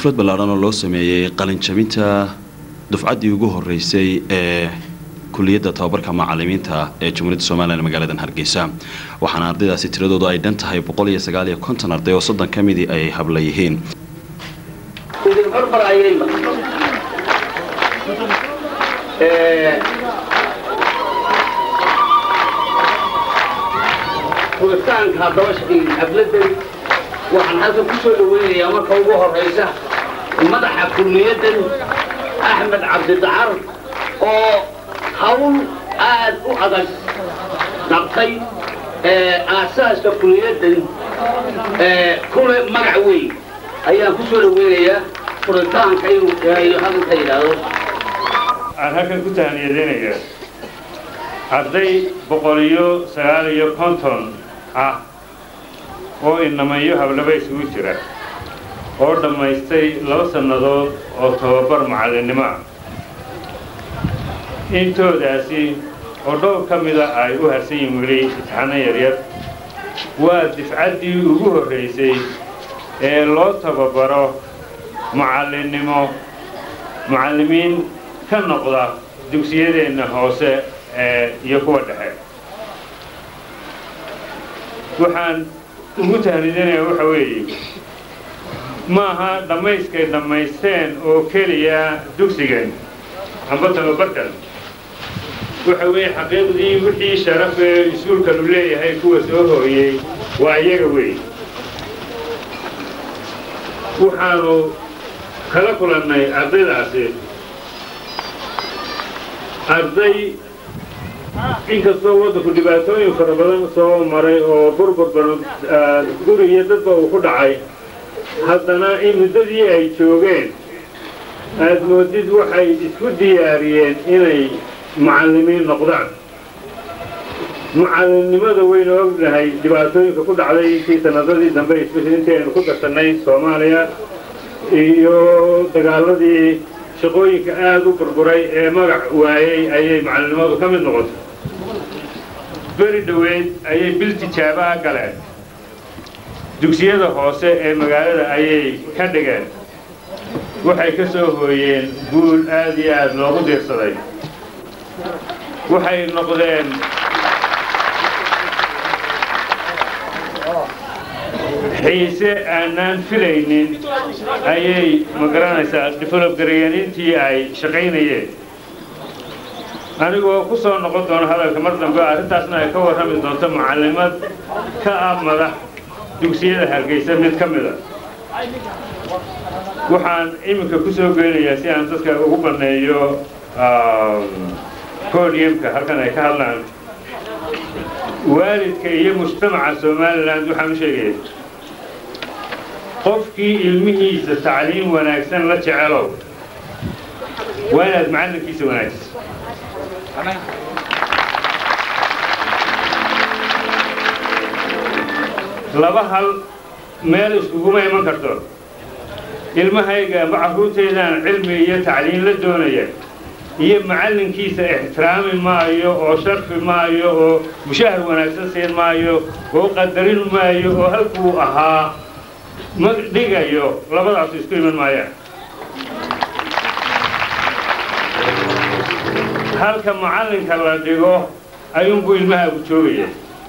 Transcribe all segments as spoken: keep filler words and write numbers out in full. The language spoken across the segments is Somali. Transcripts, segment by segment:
xaflad ballaaran oo loo sameeyay qalin jabinta dufcaddii ugu horeysay ee kulliyadda tababarka macallimiinta ee Jamhuuriyadda Soomaaliya ee magaalada Hargeysa waxaana ardaydaasi tiradoodu ay dhan tahay boqol iyo sagaal iyo konton arday oo soddon ka mid ay habla yihiin ee وكان هذا شيء حفلة وحن هذا كسر وين يا مركب وجوه الرئيسة مدح كلية أحمد عبد الدعار أو حول آد وحدث نقطي أساس كلية كل مرعوي أيام كسر وين يا فرنتان كيو يا هذا كيدا أنا هكذا كنت هني دينيا عدي بقوليو سعاليو كونتون ah oo inamayo hablaba isugu jira oo dhamaystay laba sanadood oo tababar macallinimo ah intoodaasi oo dhowr ka mid ah ay u harsan yihiin weli imtixaano yaryar waa difcaddii ugu horreysay ee loo tababaro macallinimo macallimiin ka noqda dugsiyadeenna hoose ee iyo kuwa dhexe waxaan ugu tahniidinayaa waxa weeye maaha dhammayskay dhammaysteen oo keliya dugsigan amba tababarkan waxa weeye xaqiiqdii wixii sharaf ee iskuulkan u leeyahay kuwa soo hooyey waa iyaga weeye waxaanu kala kulannay ardaydaasi arday inkastoo waddanku dhibaatooyin fara badan soo maray oo burbur badan guri iyo dadba uu ku dhacay haddana in muddadii ay joogeen aad moodid waxay isku diyaariyeen inay macallimiin noqdaan macallinnimada waynu ognahay dhibaatooyinka ku dhacday intii sanadadii dambe isbedel intii aynu ku darsanay Soomaaliya iyo dagaaladii shaqooyinka aad u burburay ee magac waayay ayay macallimadu ka mid noqotay beri dhaweyd ayay bil tijaabo galeen dugsiyada hoose ee magaalada ayay ka dhigeen waxay ka soo hooyeen guul aad iyo aad loogu diirsaday waxay noqdeen xiise aanaan filaynin ayay magaranaysaa develop gareeyeen intii ay shaqaynayeen anigoo ku soo noqon doona hadalka mar dambe arrintaasna ay ka warrami doonto macallimad ka ah madax dugsiyada Hargeysa mid ka mid ah waxaan iminka ku soo geynayaa si aan dadka ugu baneeyo podiumka halkan ay ka hadlaan waalidka iyo mujtamaca Soomaaliland waxaan u sheegay qofkii ilmihiisa tacliim wanaagsan la jecelo waa inaad macallinkiisa wanaagsan laba hal meel iskuguma iman karto ilmahayga ama carruurteedaan cilmi iyo tacliin la doonaya iyo macallinkiisa ixtiraami maayo oo sharfi maayo oo mushahar wanaagsan siin maayo oo qadarin maayo oo halkuu ahaa ma dhigayo labadaas isku iman maayaan halka macallinka la dhigo ayuunbuu ilmahaagu joogaya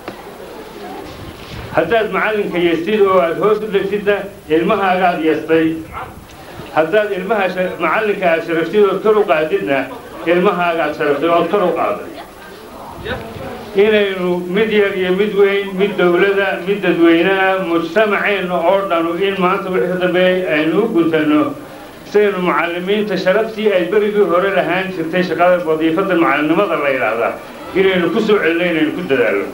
haddaad macallinka yeestid oo aad hoos u dhegtidna ilmahaagaad yeestay haddaad ilmaha macallinka aad sharaftid ood kor u qaadidna ilmahaagaad sharaftay ood kor u qaaday inaynu mid yar iyo mid weyn mid dawladda mid dadweynaha mujtamaceenna oo dhanu in maanta wixii dambe aynu u guntanno saynu macallimiinta sharaftii ay berigii hore lahaan jirtay shaqada wadiifada macallinimada la yidhaahdaa inaynu ku soo celinno inaynu ku dadaalno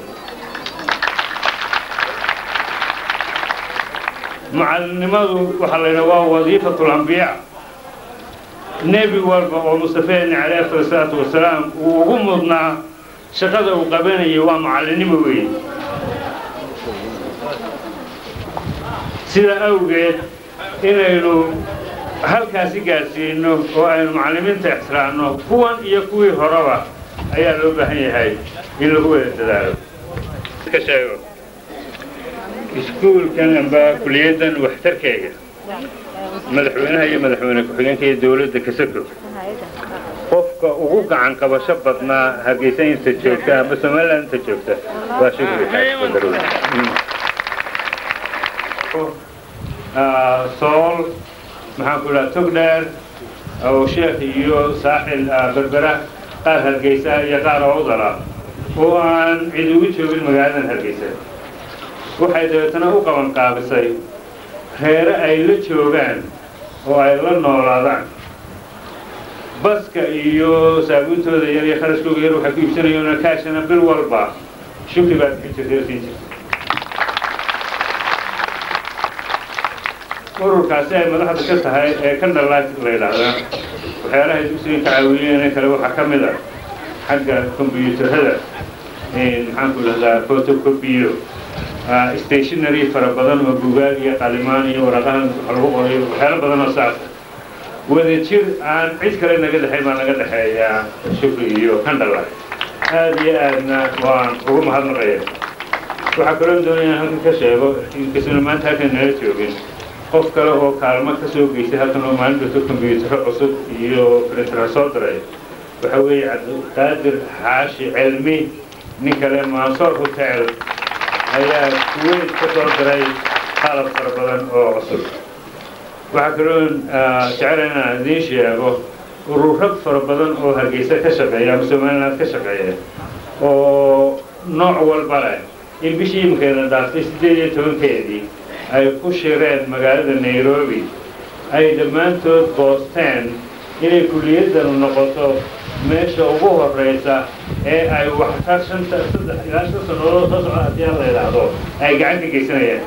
macallinimadu waxaa la yidhaha waa wadiifatul ambiyaa nebi walba oo mustafeeni calayhi salaatu wasalaam uu ugu mudnaa shaqada uu qabanayay waa macallinimo weyn sida awgeed inaynu halkaasi gaarsiino oo aynu macallimiinta ixtiraamno kuwan iyo kuwii horeba ayaa loo baahan yahay in lagu wada dadaalo ka sheego iskuulkan amba kulliyadan waxtarkeega madaxweynaha iyo madaxweyne ku-xigeenka iyo dawladda kasako qofka ugu gacan qabasho badnaa Hargeysa inta joogta ama Somaliland inta joogta waa Shukri Xaaji Badarow sool maxaan ku dhahaa togdheer oo sheekh iyo saaxil berbera qaar Hargeysa iyo qaar Awdala oo aan cid ugu joogin magaalada Hargeysa waxay dadana u qaban qaabisay heer ay la joogaan oo ay la noolaadaan baska iyo saabuuntooda yar iyo kharashkooda yar waxa ku iibsanayaan kaashana bil walba Shukri baad ku jirtay ururkaasi ay madaxda ka tahay ee ka dhalaad la yiraahdo waxyaalaha dugsiga ka caawiyeen kale waxa ka mid ah xagga kombiyuutarada ee maxaan ku leeyahay photocopy stationery fara badan oo buugaag iyo qalimaan iyo waraqahan lagu qoray waxyaalo badan oo saas wada jir aan cid kale naga dhaxay ma naga dhaxeeya Shukri iyo Kandala aad iyo aadna waan ugu mahadnaqayaa waxa kale oo doonayaan halka ka sheego in kasoo maanta halkan nala joogin qof kale oo kaalmo ka soo geysay halkan oo maalinta kombiyuutar cusub iyo printer soo diray waxa weeye Cabdiqaadir Xaashi Cilmi nin kale Mansoor Hotel ayaa kuweyd ka soo diray qalab fara badan oo cusub waxa kale oo jecelaana idiin sheego ururad fara badan oo Hargeysa ka shaqeeya ama Somaliland ka shaqeeya oo nooc walba leh in bishii imkeena dhaafay sideed iyo tobankeedii ay ku shireen magaalada Nairobi ay dhammaantood boosteen inay kulliyaddan noqoto meesha ugu horeysa ee ay wax ka shanta saddex ilaa shan sanadood soo socda haddii la yidhaahdo ay gacan ka geysanayaan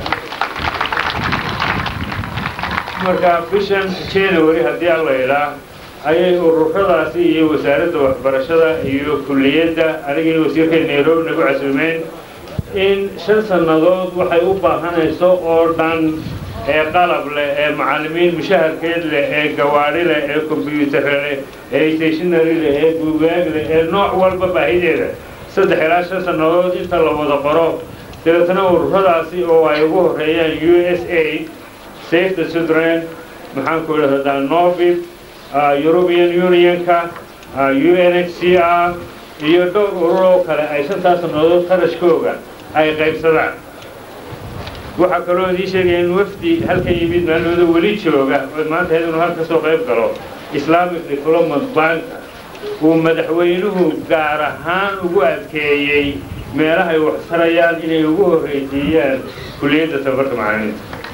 marka bishan January haddii la yidhaah ayay ururadaasi iyo wasaaradda waxbarashada iyo kulliyadda aniga iyo wasiirka Nairobi nagu casuumeen in shan sanadood waxay u baahanayso oo dhan ee qalab leh ee macallimiin mushaharkeed leh ee gawaari leh ee kombiyuutar leh ee stationery leh ee buugaag leh ee nooc walba baahideeda saddex ilaa shan sanadood inta la wada qoro dabeetana ururadaasi oo ay ugu horeeyaan U S A Save the Children maxaan ku idhahdaa Nobel European Unionka U N H C R iyo dhowr urur oo kale ay shantaas sanadood qarashkooga ay qaybsadaan waxa kale oo idin sheegayeen wafdi halka yimid maalmada wali jooga oo maanta inuu halka soo qayb galo Islamic Development Bank uu madaxweynuhu gaar ahaan ugu adkeeyay meelaha ay wax sarayaan inay ugu horeeyaan kulliyadda tababarka macallimiinta